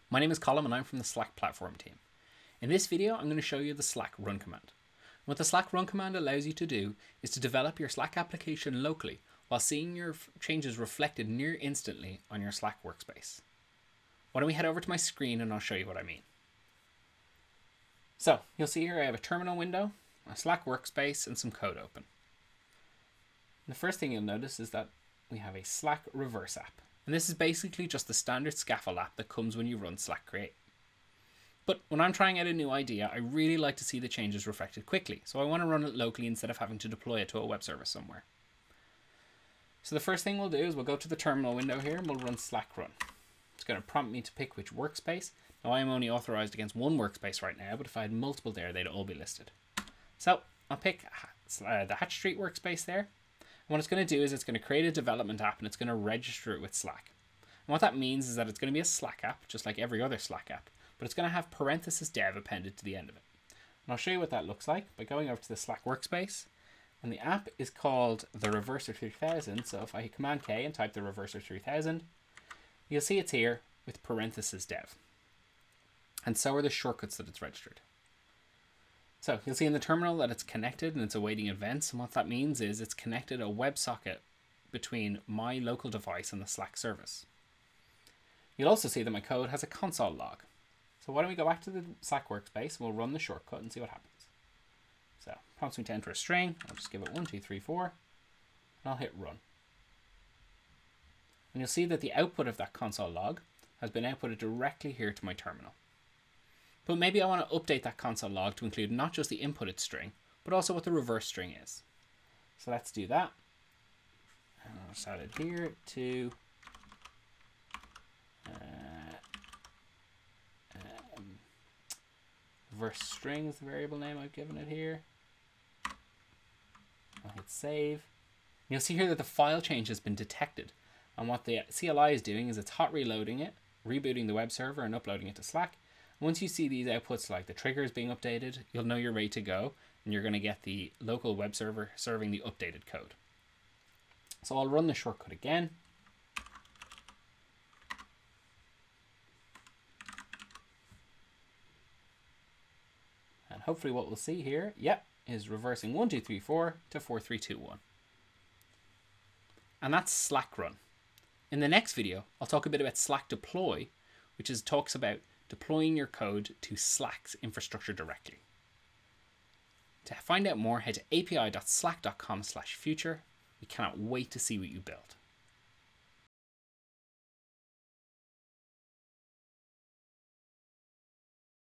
My name is Colin and I'm from the Slack platform team. In this video, I'm going to show you the Slack run command. What the Slack run command allows you to do is to develop your Slack application locally while seeing your changes reflected near instantly on your Slack workspace. Why don't we head over to my screen and I'll show you what I mean. So you'll see here I have a terminal window, a Slack workspace and some code open. And the first thing you'll notice is that we have a Slack reverse app. And this is basically just the standard scaffold app that comes when you run Slack Create. But when I'm trying out a new idea, I really like to see the changes reflected quickly. So I want to run it locally instead of having to deploy it to a web service somewhere. So the first thing we'll do is we'll go to the terminal window here and we'll run Slack run. It's going to prompt me to pick which workspace. Now I am only authorized against one workspace right now, but if I had multiple there, they'd all be listed. So I'll pick the Hatch Street workspace there. And what it's going to do is it's going to create a development app and it's going to register it with Slack. And what that means is that it's going to be a Slack app, just like every other Slack app, but it's going to have parenthesis dev appended to the end of it. And I'll show you what that looks like by going over to the Slack workspace. And the app is called the Reverser 3000. So if I hit Command K and type the Reverser 3000, you'll see it's here with parenthesis dev. And so are the shortcuts that it's registered. So you'll see in the terminal that it's connected and it's awaiting events. And what that means is it's connected a WebSocket between my local device and the Slack service. You'll also see that my code has a console log. So why don't we go back to the Slack workspace and we'll run the shortcut and see what happens. So prompts me to enter a string. I'll just give it 1, 2, 3, 4, and I'll hit run. And you'll see that the output of that console log has been outputted directly here to my terminal. But maybe I want to update that console log to include not just the inputted string, but also what the reverse string is. So let's do that. And I'll set it here to reverse string is the variable name I've given it here. I'll hit save. You'll see here that the file change has been detected. And what the CLI is doing is it's hot reloading it, rebooting the web server and uploading it to Slack. Once you see these outputs like the triggers being updated, you'll know you're ready to go and you're going to get the local web server serving the updated code. So I'll run the shortcut again. And hopefully what we'll see here, is reversing 1, 2, 3, 4 to 4, 3, 2, 1. And that's Slack run. In the next video, I'll talk a bit about Slack deploy, which talks about deploying your code to Slack's infrastructure directly. To find out more, head to api.slack.com/future. We cannot wait to see what you build.